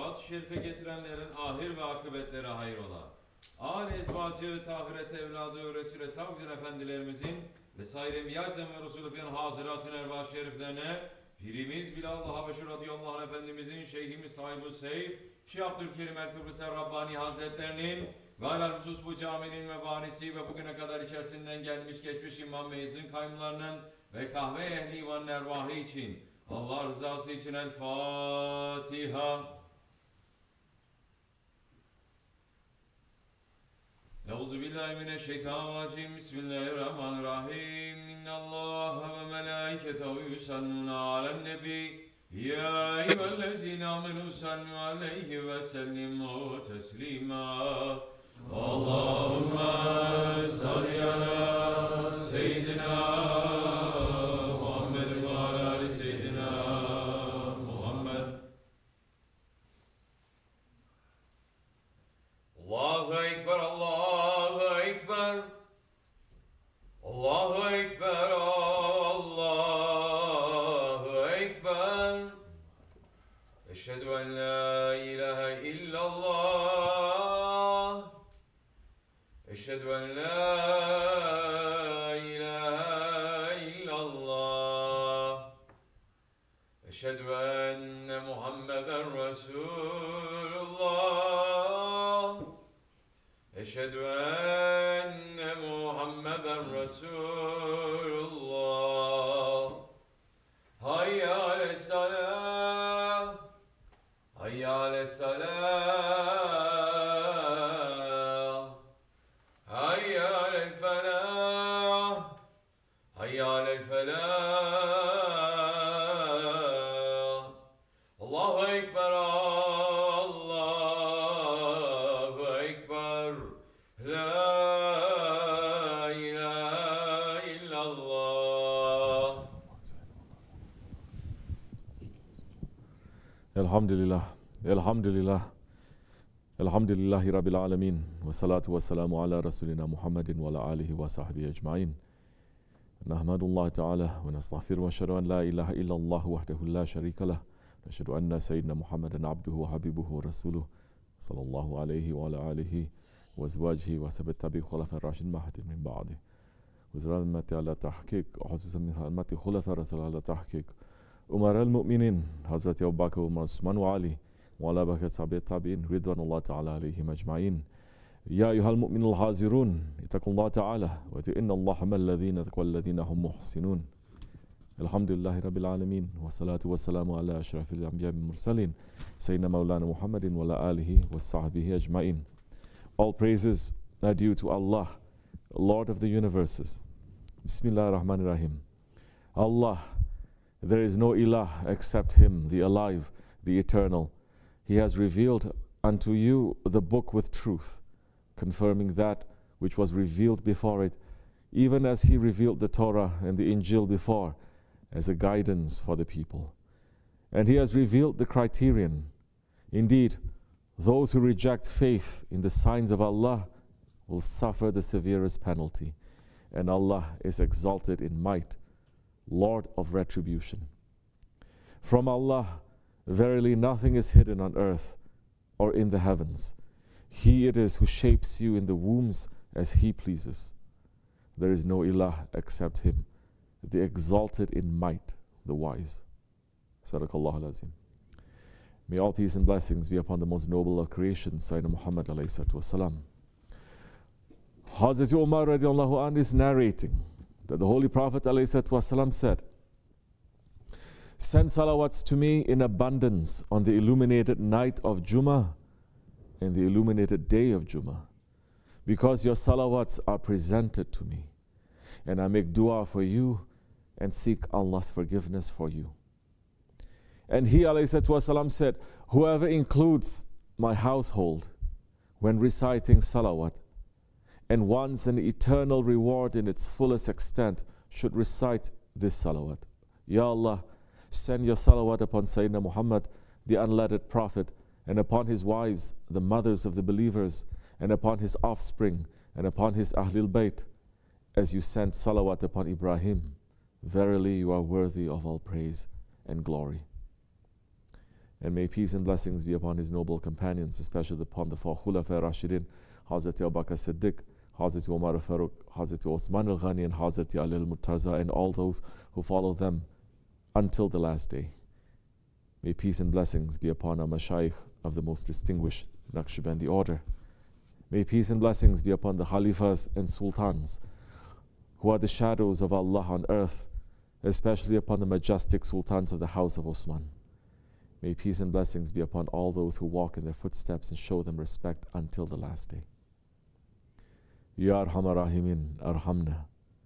Salat-ı Şerif'e getirenlerin ahir ve akıbetleri hayrola. Âl-i ezvacı ve tahiret evladı Resul-i Savcın efendilerimizin ve sair Enbiya-i ve Resulü fiyan hazıratın ervah şeriflerine Pirimiz Bilal-ı Habeşi radıyallahu anh efendimizin şeyhimiz sahibi Seyf Şeyh Abdülkerim el-Kıbrıs Rabbani Hazretlerinin ve alâ husus bu caminin ve vanisi ve bugüne kadar içerisinden gelmiş geçmiş imam ve izin kaymlarının ve kahve ehli ivanın ervahı için Allah rızası için El Fatiha. Euzubillahimineşşeytanirracim. Bismillahirrahmanirrahim. İnnallâhe ve melâiketehu yusallûne alen nebi. Ya eyyühellezîne âmenû sallu aleyhi ve sellimû teslîmâ. Allahümme salli ala seyyidina Muhammed ve ala ali seyyidina Muhammed. Allahu Ekber, Allahu Ekber. Allahu Ekber, Allahu Ekber. Eşhedü en la ilahe illallah. Eşhedü en la ilahe illallah. Eşhedü enne Muhammeden Resulullah. Eşhedü enne Muhammeden Resulullah. Hayya ale's-salâh. Hayya ale's-salâh. Hayya alel-felâh. Hayya alel-felâh. Allahu Ekber, Allahu Ekber. La ilahe illallah. Elhamdülillah, elhamdülillah, elhamdülillahi rabbil alemin, ve salatu ve selamu ala Resulina Muhammedin ve ala alihi ve sahbihi ecmain. Nahmadullah Teala ve nestağfir ve şerhu en la ilahe illallah vahdehu la şerike leh. Neşhedü enne seyyidina Muhammeden abduhu ve habibuhu ve resuluh sallallahu aleyhi ve ala alihi ve ezvacihi ve sebet tabi khulafe raşidin mahdin min ba'di. Ve ziralmeti ala tahkik, hususen min halmeti khulafe rasul ala tahkik. Umar el-Mu'minin, Hazreti Ebu Bakr, Umar, Osman ve Ali, ve ala bakir sahabe tabi'in, ridvanullah ta'ala aleyhim ecmain. Ya eyyuhal mu'minul hazirun, itakullah ta'ala, ve ti'innallaha mellezine tekvellezine hum muhsinun. Elhamdülillahi rabbil alemin, ve salatu ve selamu ala eşrafil enbiya ve mursalin, Seyyidina Mevlana Muhammedin ve ala alihi ve sahbihi ecmain. All praises are due to Allah, Lord of the universes. Bismillahirrahmanirrahim. Allah, there is no ilah except Him, the alive, the eternal. He has revealed unto you the book with truth, confirming that which was revealed before it, even as He revealed the Torah and the Injil before, as a guidance for the people. And He has revealed the criterion. Indeed, those who reject faith in the signs of Allah will suffer the severest penalty, and Allah is exalted in might, Lord of retribution. From Allah, verily nothing is hidden on earth or in the heavens. He it is who shapes you in the wombs as He pleases. There is no ilah except Him, the exalted in might, the wise. Sadaqallahu al-Azim. May all peace and blessings be upon the most noble of creation, Sayyidina Muhammad alayhi salatu wasalam. Hazrat Umar radiallahu anh is narrating that the Holy Prophet ﷺ said, send salawats to me in abundance on the illuminated night of Jummah and the illuminated day of Jummah, because your salawats are presented to me, and I make dua for you and seek Allah's forgiveness for you. And he ﷺ said, whoever includes my household when reciting salawat and wants an eternal reward in its fullest extent should recite this salawat. Ya Allah, send your salawat upon Sayyidina Muhammad, the unlettered Prophet, and upon his wives, the mothers of the believers, and upon his offspring, and upon his Ahlul Bayt, as you sent salawat upon Ibrahim. Verily you are worthy of all praise and glory. And may peace and blessings be upon his noble companions, especially upon the four Khulafa Rashidin, Hazrat Abu Bakr Siddiq, Hazrat Umar al-Faruq, Hazrat Osman al-Ghani, and Hazrat Ali al-Murtaza, and all those who follow them until the last day. May peace and blessings be upon our Mashayikh of the most distinguished Naqshbandi order. May peace and blessings be upon the Khalifas and Sultans, who are the shadows of Allah on earth, especially upon the majestic Sultans of the House of Osman. May peace and blessings be upon all those who walk in their footsteps and show them respect until the last day. Ya Arhamar Rahimin, Arhamna.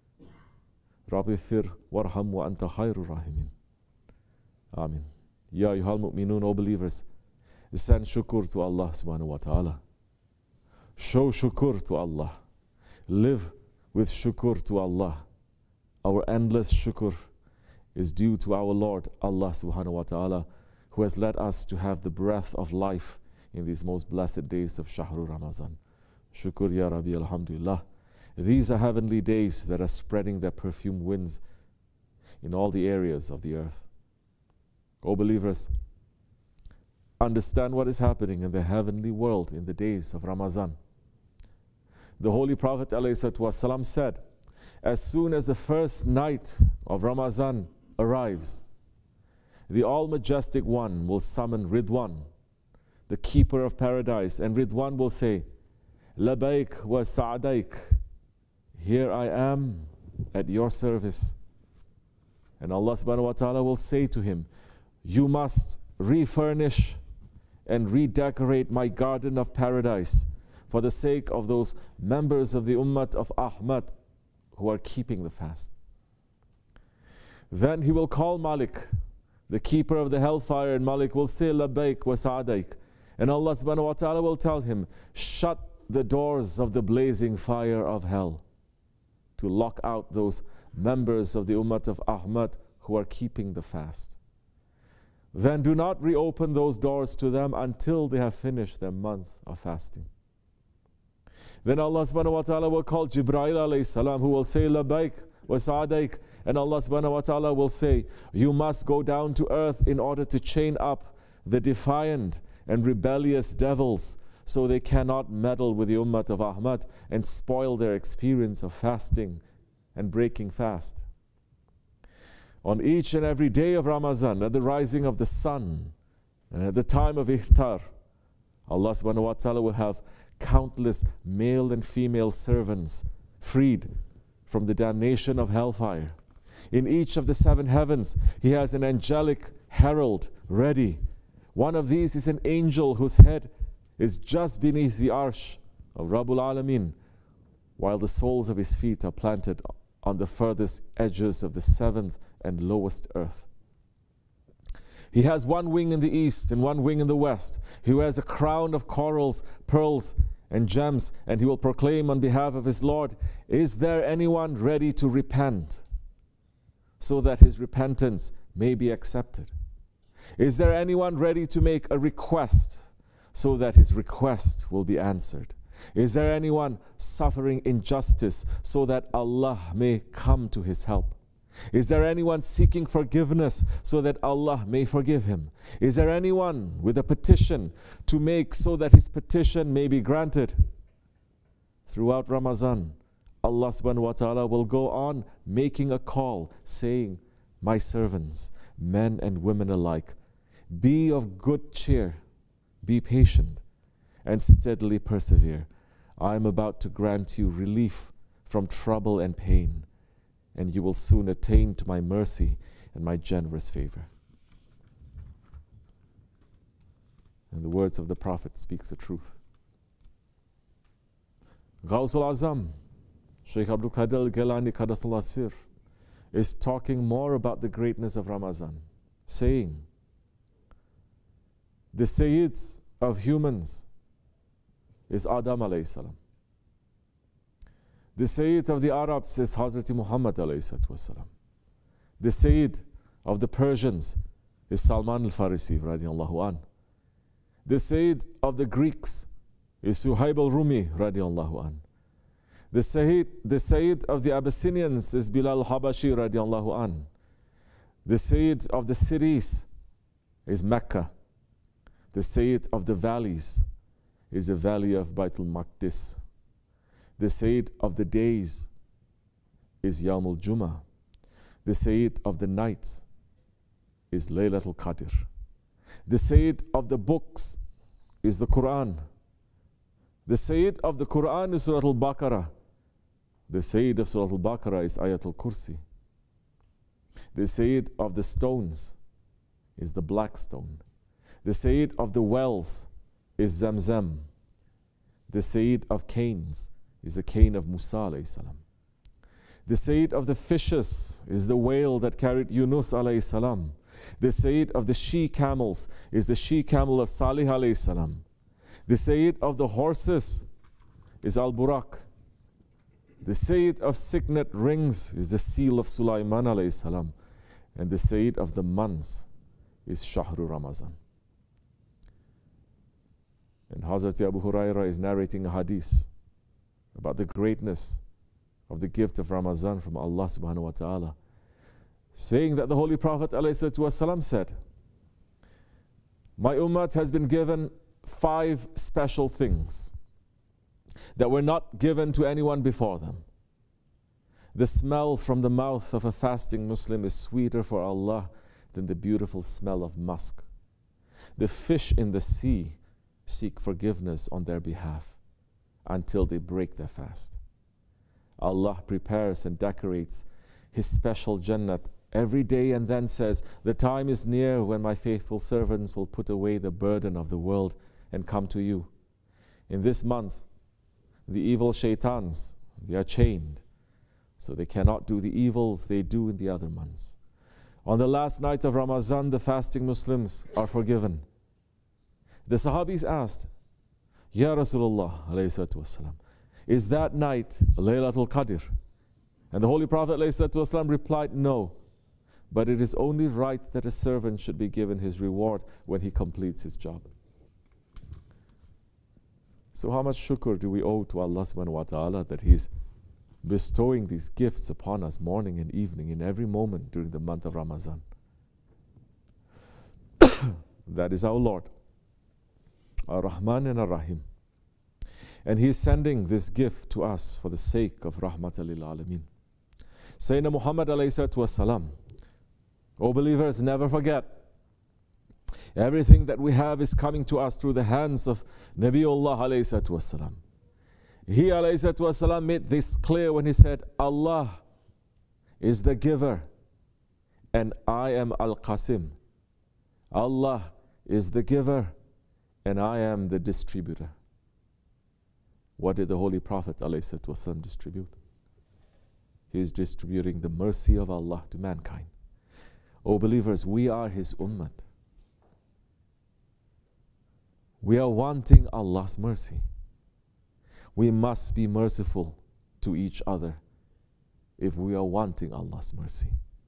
Rabbi fir warham wa anta khairu rahimin. Amin. Ya ayyuhal mu'minun, O believers, send shukr to Allah subhanahu wa ta'ala. Show shukr to Allah. Live with shukr to Allah. Our endless shukr is due to our Lord Allah subhanahu wa ta'ala, who has led us to have the breath of life in these most blessed days of Shahru Ramazan. Shukr ya Rabbi, alhamdulillah. These are heavenly days that are spreading their perfume winds in all the areas of the earth. O believers, understand what is happening in the heavenly world in the days of Ramazan. The Holy Prophet ﷺ said, as soon as the first night of Ramazan arrives, the All-Majestic One will summon Ridwan, the keeper of paradise, and Ridwan will say, Labaik wa sa'adaik, here I am at your service. And Allah subhanahu wa ta'ala will say to him, you must refurnish and redecorate my garden of paradise for the sake of those members of the Ummah of Ahmad who are keeping the fast. Then he will call Malik, the keeper of the hellfire, and Malik will say, Labbaik wa sa'adaik. And Allah subhanahu wa ta'ala will tell him, shut the doors of the blazing fire of hell to lock out those members of the Ummah of Ahmad who are keeping the fast. Then do not reopen those doors to them until they have finished their month of fasting. Then Allah subhanahu wa ta'ala will call Jibreel alayhi salam, who will say, Labbaik wa sa'adaik. And Allah subhanahu wa ta'ala will say, you must go down to earth in order to chain up the defiant and rebellious devils so they cannot meddle with the Ummah of Ahmad and spoil their experience of fasting and breaking fast. On each and every day of Ramazan, at the rising of the sun, and at the time of iftar, Allah subhanahu wa ta'ala will have countless male and female servants freed from the damnation of hellfire. In each of the 7 heavens, He has an angelic herald ready. One of these is an angel whose head is just beneath the arsh of Rabbul Alameen, while the soles of his feet are planted on the furthest edges of the 7th and lowest earth. He has one wing in the east and one wing in the west. He wears a crown of corals, pearls, and gems, and he will proclaim on behalf of his Lord, is there anyone ready to repent so that his repentance may be accepted? Is there anyone ready to make a request so that his request will be answered? Is there anyone suffering injustice so that Allah may come to his help? Is there anyone seeking forgiveness so that Allah may forgive him? Is there anyone with a petition to make so that his petition may be granted? Throughout Ramazan, Allah subhanahu wa ta'ala will go on making a call, saying, my servants, men and women alike, be of good cheer, be patient, and steadily persevere. I am about to grant you relief from trouble and pain, and you will soon attain to my mercy and my generous favor. And the words of the Prophet speaks the truth. Ghawsul Azam, Shaykh Abdul Qadir al-Gilani Qaddasallahu Sir, is talking more about the greatness of Ramazan, saying, the Sayyid of humans is Adam alayhi salam. The Sayyid of the Arabs is Hazrat Muhammad alayhi salam. The Sayyid of the Persians is Salman al-Farisi radiallahu an. The Sayyid of the Greeks is Suhaib al-Rumi radiallahu an. The Sayyid of the Abyssinians is Bilal al-Habashi radiallahu an. The Sayyid of the cities is Mecca The Sayyid of the valleys is the valley of Baitul Maqdis. The Sayyid of the days is Yawmul Jummah. The Sayyid of the nights is Laylatul Qadr. The Sayyid of the books is the Quran. The Sayyid of the Quran is Surah Al-Baqarah. The Sayyid of Surah Al-Baqarah is Ayatul Kursi. The Sayyid of the stones is the black stone. The Sayyid of the wells is Zamzam. The Sayyid of canes is the cane of Musa alayhi salam. The Sayyid of the fishes is the whale that carried Yunus alayhi salam. The Sayyid of the she-camels is the she-camel of Salih alayhi salam. The Sayyid of the horses is Al-Buraq. The Sayyid of signet rings is the seal of Sulaiman alayhi salam. And the Sayyid of the months is Shahru Ramazan. And Hazrat Abu Hurairah is narrating a hadith about the greatness of the gift of Ramazan from Allah subhanahu wa ta'ala, saying that the Holy Prophet ﷺ said, my ummah has been given 5 special things that were not given to anyone before them. The smell from the mouth of a fasting Muslim is sweeter for Allah than the beautiful smell of musk. The fish in the sea seek forgiveness on their behalf until they break their fast. Allah prepares and decorates His special Jannat every day and then says, the time is near when my faithful servants will put away the burden of the world and come to you. In this month, the evil shaitans, they are chained, so they cannot do the evils they do in the other months. On the last night of Ramadan, the fasting Muslims are forgiven. The Sahabis asked, Ya Rasulullah alayhi salatu wasalam, is that night Laylatul Qadr? And the Holy Prophet alayhi salatu wasalam replied, no, but it is only right that a servant should be given his reward when he completes his job. So how much shukr do we owe to Allah subhanahu wa ta'ala that He is bestowing these gifts upon us morning and evening in every moment during the month of Ramadan. That is our Lord, Ar-Rahman and Ar-Rahim. And He is sending this gift to us for the sake of Rahmatan lil Alameen. Sayyidina Muhammad alayhi salatu wasalam, O believers, never forget, everything that we have is coming to us through the hands of Nabiullah alayhi salatu wasalam. He alayhi salatu wasalam made this clear when he said, Allah is the giver and I am Al-Qasim. Allah is the giver and I am the distributor. What did the Holy Prophet ﷺ distribute? He is distributing the mercy of Allah to mankind. O believers, we are His ummah. We are wanting Allah's mercy. We must be merciful to each other if we are wanting Allah's mercy.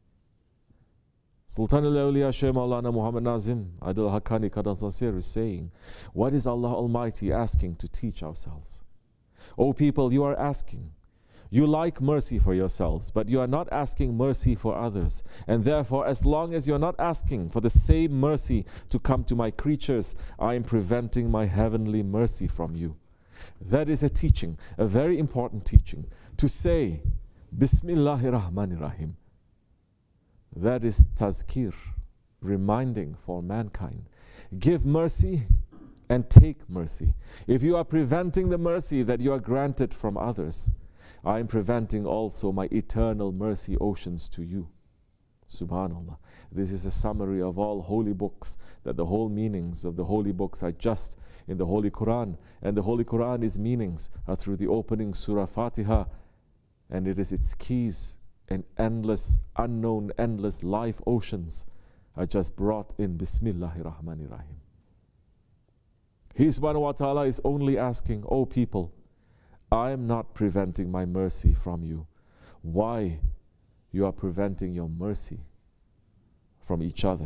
Sultan al-Awliya Shaykh Maulana Muhammad Nazim Adil Haqqani Qadasasir is saying, what is Allah Almighty asking to teach ourselves? O people, you are asking. You like mercy for yourselves, but you are not asking mercy for others. And therefore, as long as you are not asking for the same mercy to come to my creatures, I am preventing my heavenly mercy from you. That is a teaching, a very important teaching. To say, Bismillahir Rahmanir Rahim. That is tazkir, reminding for mankind. Give mercy and take mercy. If you are preventing the mercy that you are granted from others, I am preventing also my eternal mercy oceans to you. Subhanallah. This is a summary of all holy books, that the whole meanings of the holy books are just in the Holy Quran. And the Holy Quran's meanings are through the opening Surah Fatiha, and it is its keys and endless, unknown, endless life oceans are just brought in Bismillahir Rahmanir Rahim. He subhanahu wa ta'ala is only asking, O people, I am not preventing my mercy from you. Why? You are preventing your mercy from each other.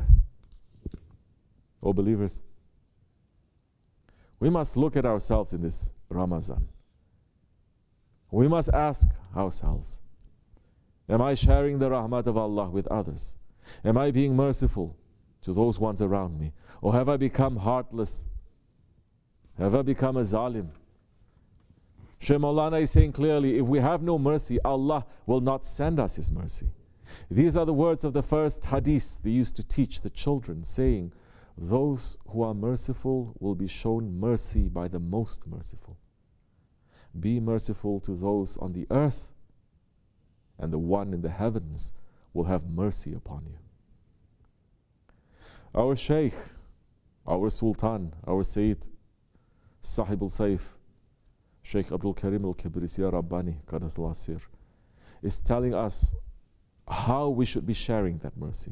O believers, we must look at ourselves in this Ramadan. We must ask ourselves, am I sharing the rahmat of Allah with others? Am I being merciful to those ones around me? Or have I become heartless? Have I become a zalim? Shaykh Maulana is saying clearly, if we have no mercy, Allah will not send us His mercy. These are the words of the first hadith they used to teach the children, saying, those who are merciful will be shown mercy by the most merciful. Be merciful to those on the earth, and the one in the heavens will have mercy upon you. Our Shaykh, our Sultan, our Sayyid, Sahib al-Saif, Shaykh Abdul Karim al-Kibrisi Rabbani, Qadasallah Sir, is telling us how we should be sharing that mercy.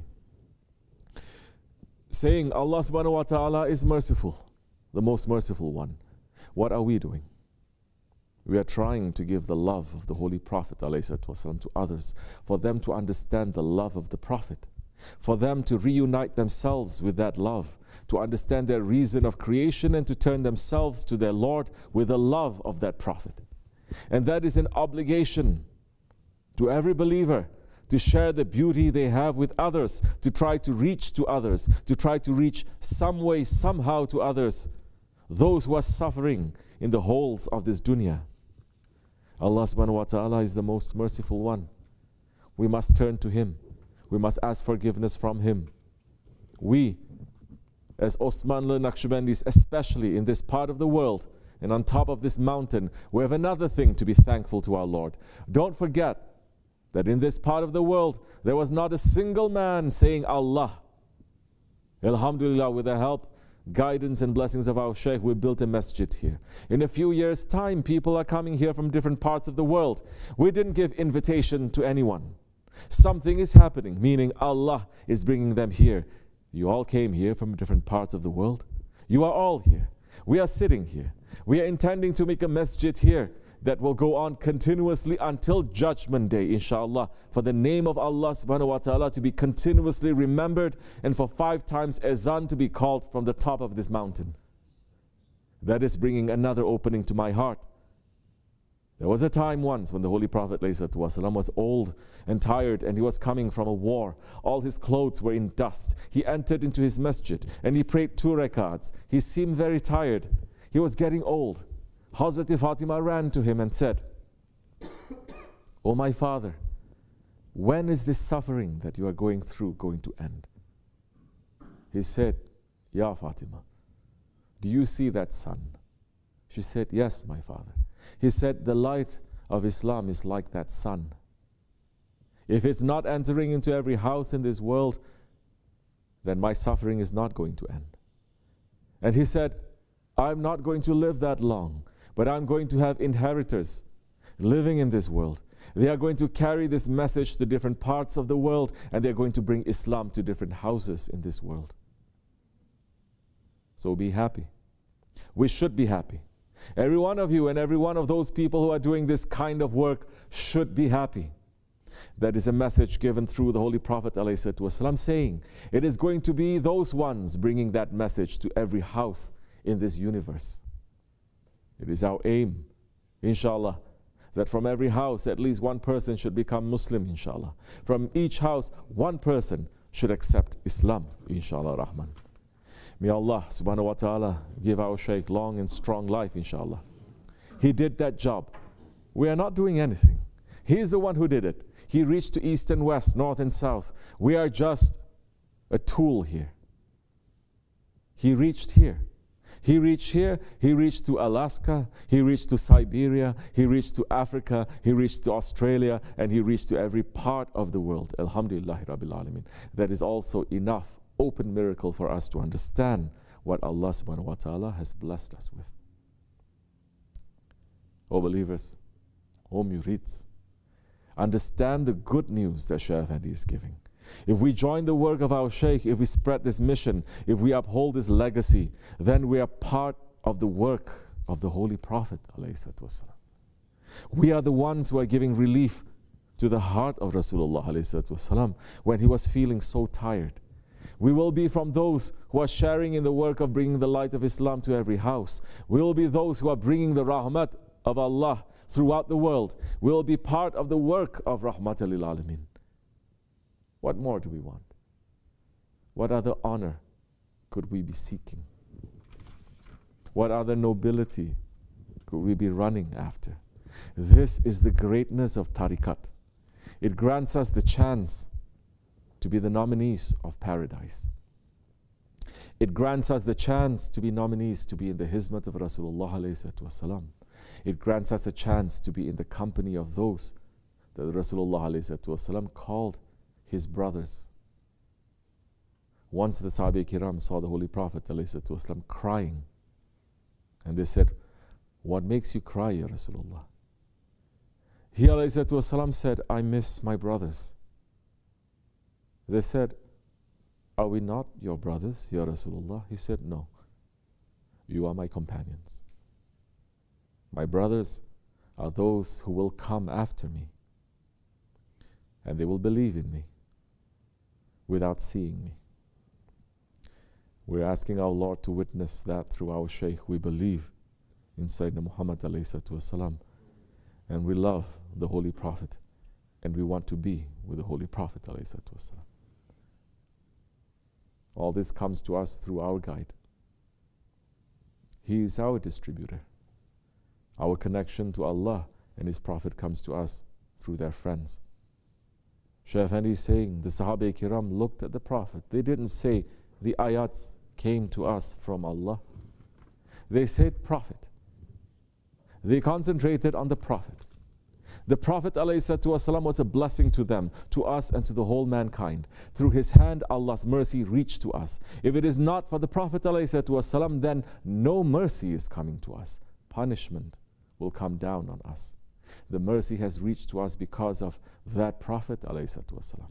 Saying Allah subhanahu wa ta'ala is merciful, the most merciful one. What are we doing? We are trying to give the love of the Holy Prophet ﷺ to others, for them to understand the love of the Prophet, for them to reunite themselves with that love, to understand their reason of creation and to turn themselves to their Lord with the love of that Prophet. And that is an obligation to every believer, to share the beauty they have with others, to try to reach to others, to try to reach some way, somehow to others, those who are suffering in the holes of this dunya. Allah subhanahu wa ta'ala is the most merciful one. We must turn to Him. We must ask forgiveness from Him. We, as Osmanlı Naqshbandis, especially in this part of the world and on top of this mountain, we have another thing to be thankful to our Lord. Don't forget that in this part of the world, there was not a single man saying Allah. Alhamdulillah, with the help, guidance and blessings of our Shaykh, we built a masjid here. In a few years' time, people are coming here from different parts of the world. We didn't give invitation to anyone. Something is happening, meaning Allah is bringing them here. You all came here from different parts of the world. You are all here. We are sitting here. We are intending to make a masjid here that will go on continuously until Judgment Day, inshallah, for the name of Allah subhanahu wa ta'ala to be continuously remembered, and for 5 times azan to be called from the top of this mountain. That is bringing another opening to my heart. There was a time once when the Holy Prophet ﷺ was old and tired, and he was coming from a war. All his clothes were in dust. He entered into his masjid and he prayed 2 rakats. He seemed very tired. He was getting old. Hazrat Fatima ran to him and said, "Oh my father, when is this suffering that you are going through going to end?" He said, "Ya Fatima, do you see that sun?" She said, "Yes, my father." He said, "The light of Islam is like that sun. If it's not entering into every house in this world, then my suffering is not going to end." And he said, "I'm not going to live that long, but I'm going to have inheritors living in this world. They are going to carry this message to different parts of the world, and they're going to bring Islam to different houses in this world." So be happy. We should be happy. Every one of you and every one of those people who are doing this kind of work should be happy. That is a message given through the Holy Prophet ﷺ, saying, it is going to be those ones bringing that message to every house in this universe. It is our aim, inshallah, that from every house at least one person should become Muslim, inshallah. From each house, one person should accept Islam, inshallah Rahman. May Allah subhanahu wa ta'ala give our Shaykh long and strong life, inshallah. He did that job. We are not doing anything. He is the one who did it. He reached to east and west, north and south. We are just a tool here. He reached here. He reached here, he reached to Alaska, he reached to Siberia, he reached to Africa, he reached to Australia, and he reached to every part of the world. Alhamdulillah Rabbil Alameen. That is also enough open miracle for us to understand what Allah subhanahu wa ta'ala has blessed us with. O believers, O murids, understand the good news that Shaykh Effendi is giving. If we join the work of our Shaykh, if we spread this mission, if we uphold this legacy, then we are part of the work of the Holy Prophet ﷺ. We are the ones who are giving relief to the heart of Rasulullah ﷺ when he was feeling so tired. We will be from those who are sharing in the work of bringing the light of Islam to every house. We will be those who are bringing the rahmat of Allah throughout the world. We will be part of the work of Rahmatal lil Alameen. What more do we want? What other honor could we be seeking? What other nobility could we be running after? This is the greatness of tariqat. It grants us the chance to be the nominees of paradise. It grants us the chance to be nominees to be in the hizmat of Rasulullah alayhi wasallam. It grants us a chance to be in the company of those that Rasulullah alayhi wasallam called his brothers. Once the Sahaba Kiram saw the Holy Prophet alayhi wasallam crying, and they said, "What makes you cry, Ya Rasulullah?" He alayhi wasallam said, "I miss my brothers." They said, "Are we not your brothers, Ya Rasulullah?" He said, "No, you are my companions. My brothers are those who will come after me, and they will believe in me without seeing me." We're asking our Lord to witness that through our Shaykh. We believe in Sayyidina Muhammad alayhi wasallam, and we love the Holy Prophet, and we want to be with the Holy Prophet alayhi wasallam. All this comes to us through our guide. He is our distributor. Our connection to Allah and His Prophet comes to us through their friends. Shaykh Effendi is saying the Sahaba Kiram looked at the Prophet. They didn't say the ayats came to us from Allah. They said Prophet. They concentrated on the Prophet. The Prophet ﷺ was a blessing to them, to us, and to the whole mankind. Through his hand, Allah's mercy reached to us. If it is not for the Prophet ﷺ, then no mercy is coming to us. Punishment will come down on us. The mercy has reached to us because of that Prophet ﷺ.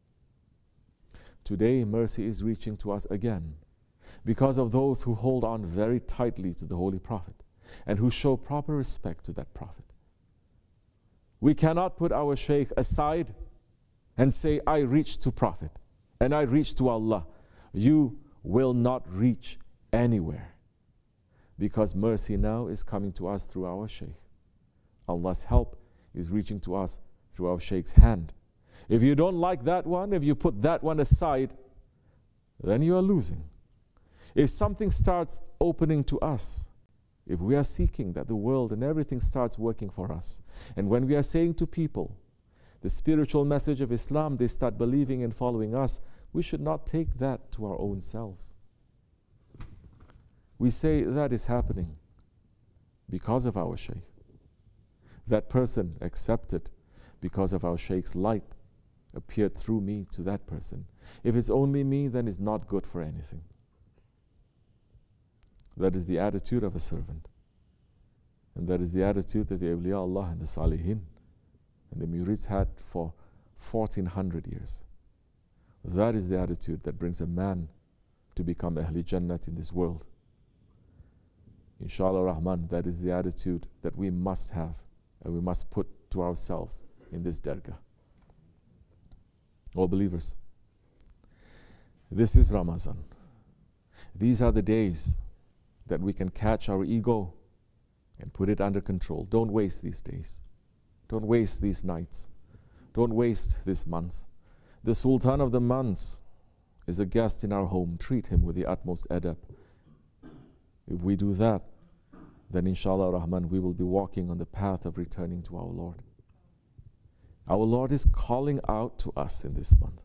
Today, mercy is reaching to us again because of those who hold on very tightly to the Holy Prophet and who show proper respect to that Prophet. We cannot put our Shaykh aside and say, "I reach to Prophet and I reach to Allah." You will not reach anywhere because mercy now is coming to us through our Shaykh. Allah's help is reaching to us through our Shaykh's hand. If you don't like that one, if you put that one aside, then you are losing. If something starts opening to us, if we are seeking that the world and everything starts working for us, and when we are saying to people the spiritual message of Islam, they start believing and following us, we should not take that to our own selves. We say that is happening because of our Shaykh. That person accepted because of our Shaykh's light appeared through me to that person. If it's only me, then it's not good for anything. That is the attitude of a servant. And that is the attitude that the awliya Allah and the Salihin and the Murids had for 1400 years. That is the attitude that brings a man to become Ahli Jannat in this world. Inshallah Rahman, that is the attitude that we must have and we must put to ourselves in this dargah. All believers, this is Ramadan. These are the days that we can catch our ego and put it under control. Don't waste these days. Don't waste these nights. Don't waste this month. The Sultan of the months is a guest in our home. Treat him with the utmost adab. If we do that, then inshallah Rahman, we will be walking on the path of returning to our Lord. Our Lord is calling out to us in this month.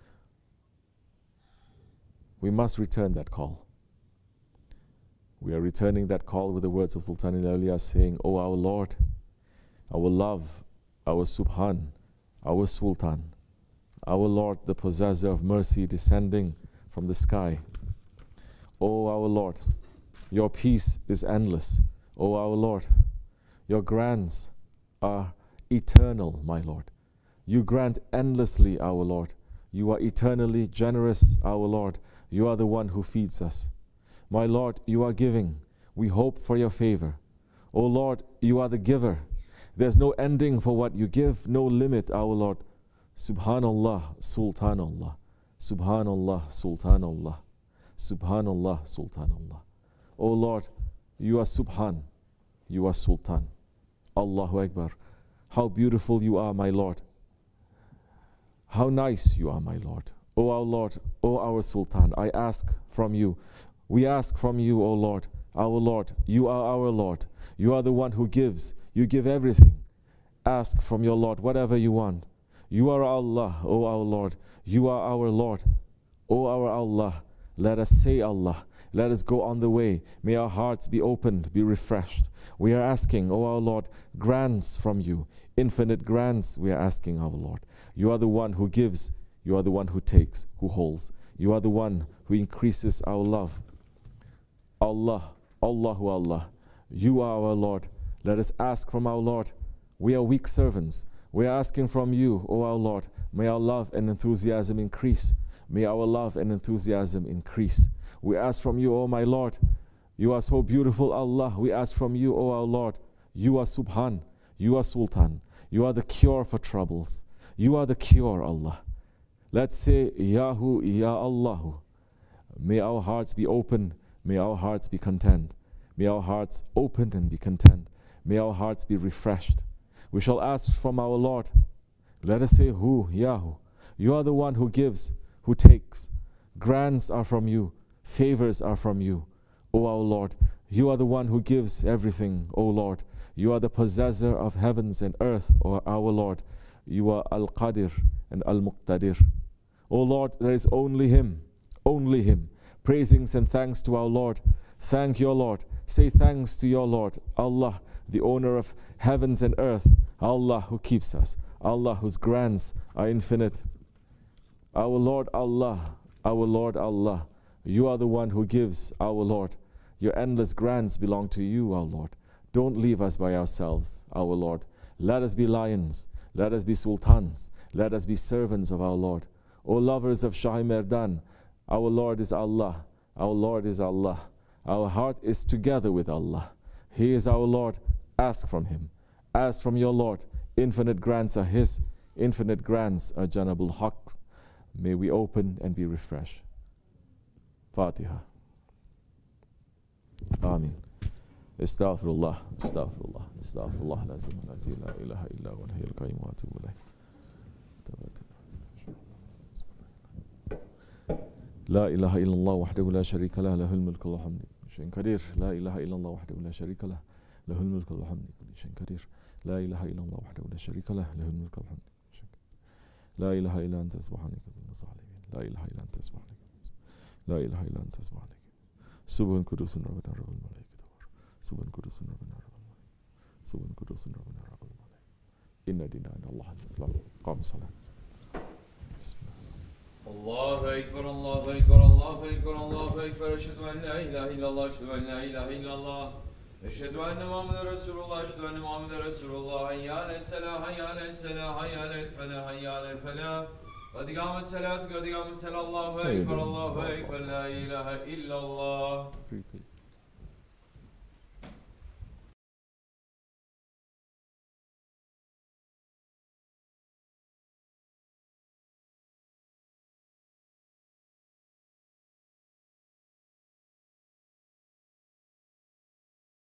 We must return that call. We are returning that call with the words of Sultan al-Awliya saying, "O our Lord, our love, our Subhan, our Sultan, our Lord, the possessor of mercy descending from the sky. O our Lord, your peace is endless. O our Lord, your grants are eternal, my Lord. You grant endlessly, our Lord. You are eternally generous, our Lord. You are the one who feeds us. My Lord, you are giving. We hope for your favor. O Lord, you are the giver. There's no ending for what you give, no limit, our Lord. Subhanallah, Sultanallah. Subhanallah, Sultanallah. Subhanallah, Sultanallah. O Lord, you are Subhan. You are Sultan. Allahu Akbar. How beautiful you are, my Lord. How nice you are, my Lord. O our Lord, O our Sultan, I ask from you. We ask from you, O Lord, our Lord. You are our Lord. You are the one who gives. You give everything. Ask from your Lord whatever you want. You are Allah, O our Lord. You are our Lord, O our Allah. Let us say Allah. Let us go on the way. May our hearts be opened, be refreshed. We are asking, O our Lord, grants from you. Infinite grants we are asking, our Lord. You are the one who gives. You are the one who takes, who holds. You are the one who increases our love. Allah, Allahu Allah. You are our Lord. Let us ask from our Lord. We are weak servants. We are asking from you, O our Lord. May our love and enthusiasm increase. May our love and enthusiasm increase. We ask from you, O my Lord. You are so beautiful, Allah. We ask from you, O our Lord. You are Subhan. You are Sultan. You are the cure for troubles. You are the cure, Allah. Let's say, Yahu, Ya Allahu. May our hearts be open. May our hearts be content. May our hearts open and be content. May our hearts be refreshed. We shall ask from our Lord. Let us say, Hu, Yahu. You are the one who gives, who takes. Grants are from you. Favors are from you. O our Lord, you are the one who gives everything, O Lord. You are the possessor of heavens and earth, O our Lord. You are Al-Qadir and Al-Muqtadir. O Lord, there is only Him, only Him. Praisings and thanks to our Lord. Thank your Lord. Say thanks to your Lord, Allah, the owner of heavens and earth. Allah who keeps us. Allah whose grants are infinite. Our Lord Allah, our Lord Allah. You are the one who gives, our Lord. Your endless grants belong to you, our Lord. Don't leave us by ourselves, our Lord. Let us be lions. Let us be sultans. Let us be servants of our Lord. O lovers of Shahi Merdan, our Lord is Allah. Our Lord is Allah. Our heart is together with Allah. He is our Lord. Ask from Him. Ask from your Lord. Infinite grants are His. Infinite grants are Janabul Haq. May we open and be refreshed. Fatiha. Amin. Astaghfirullah, astaghfirullah, astaghfirullah, lazim, la ilaha illa huwa al-hayyul qayyum wa atubu ilayh. لا إله إلا الله وحده لا شريك له له الملك والحمد كل شيء قدير لا إله إلا الله وحده لا شريك له له الملك والحمد كل شيء قدير لا إله إلا الله وحده لا شريك له له الملك والحمد كل شيء لا إله إلا أنت سبحانك إني ظالمين لا إله إلا أنت سبحانك لا إله إلا أنت سبحانك سبحان قدوس ربنا رب الملائكة سبحان قدوس ربنا رب الملائكة سبحان قدوس ربنا رب الملائكة إن ديننا عند الله الإسلام قام الصلاة بسم الله الله أكبر الله أكبر الله أكبر الله أكبر أشهد أن لا إله إلا الله أشهد أن لا إله إلا الله أشهد أن محمدا رسول الله أشهد أن محمدا رسول الله حي على الصلاة حي على الصلاة حي على الفلاح حي على الفلاح قد قامت الصلاة قد قامت الصلاة الله أكبر الله أكبر لا إله إلا الله